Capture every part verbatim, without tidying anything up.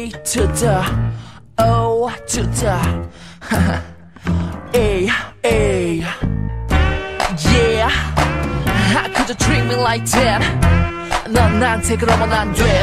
A to the O to the A A Yeah 그저 treat me like that 넌 나한테 그러면 안 돼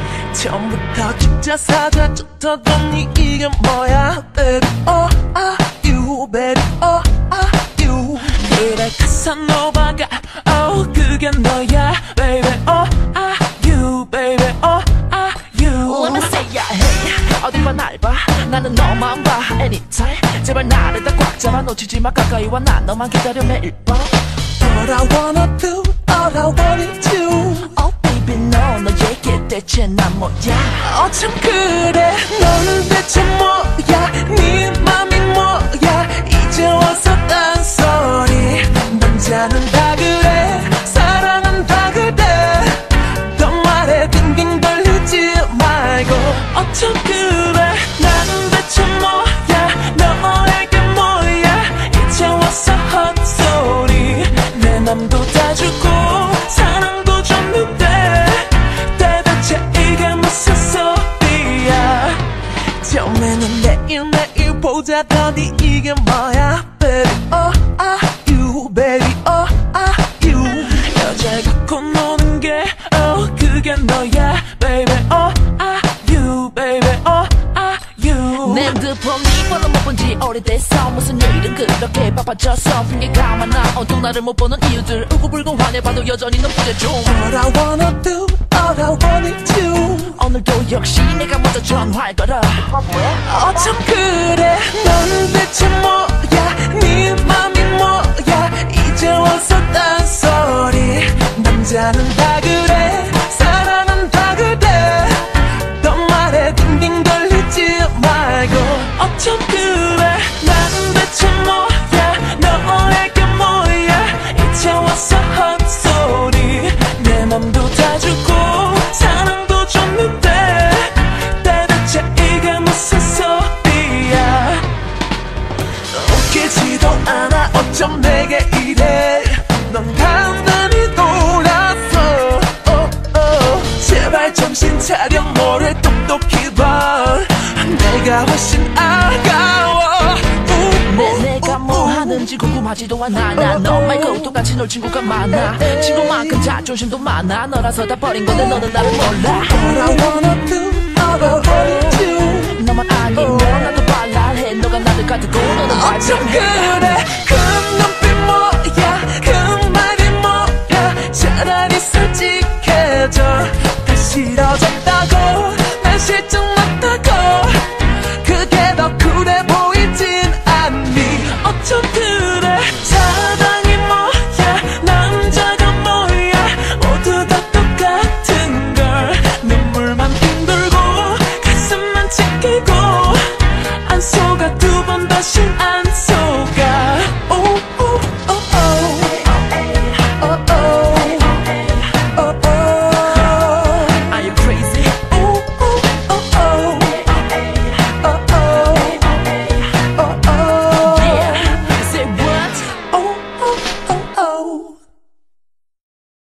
처음부터 진짜 사라졌더니 이게 뭐야 Baby oh ah you baby oh ah you 그래 카사노바가 oh 그게 너야 Baby oh ah you baby oh ah you Let me say yeah hey 어딜 날 봐 나는 너만 봐 anytime 제발 나를 다 꽉 잡아 놓치지 마 가까이 와 난 너만 기다려 매일 밤 All I wanna do all I want is you Oh baby no 너에게 대체 난 뭐야 어쩜 그래 너는 대체 뭐야 네 맘이 뭐야 이제 와서 딴소리 남자는 다 그래 사랑한다 그래 너 말에 빙빙 돌리지 말고 어쩜 그래 나는 대체 뭐야 너에게 뭐야 이제 와서 헛소리 내 맘도 다 주고 사랑도 줬는데 대체 이게 무슨 소리야 처음에는 매일 매일 보자더니 이게 뭐야 Baby oh ah you baby oh ah you 여자 갖고 노는 게 oh 그게 너야 Baby oh ah you baby oh ah you 내 핸드폰 네 번호 못 본 지 오래됐어 무슨 일은 그렇게 바빠졌어 핑계가 많아 온통 나를 못 보는 이유들 우글불글 화내봐도 여전히 넌 부재중 All I wanna do all I want is you 오늘도 역시 내가 먼저 전화를 걸어 어쩜 그래 넌 대체 뭐야 네 맘이 뭐야 이제 와서 딴소리 남자는 다 그래 사랑한다 그래 너 말에 딩딩 돌리지 말고 어쩜 그래 나는 대체 뭐야 너에게 뭐야 이제 와서 헛소리 내 맘도 다 주고 사랑도 줬는데 대체 이게 무슨 소리야 웃기지도 않아 어쩜 내게 이래 넌 단단히 돌아서 oh, oh. 제발 정신 차려 뭐를 똑똑히 봐 내가 훨씬 아까워 내, 내가 뭐 하는지 궁금하지도 않아 난 너 말고 똑같이 놀 친구가 많아 친구만큼 자존심도 많아 너라서 다 버린 건데 너는 나를 몰라 All I wanna do all I want is you 너만 아니면 나도 발랄해 너가 나를 가두고 너는 어쩜 그래 그 눈빛 뭐야 그 말이 뭐야 차라리 솔직해져 다 싫어졌다고 난 실제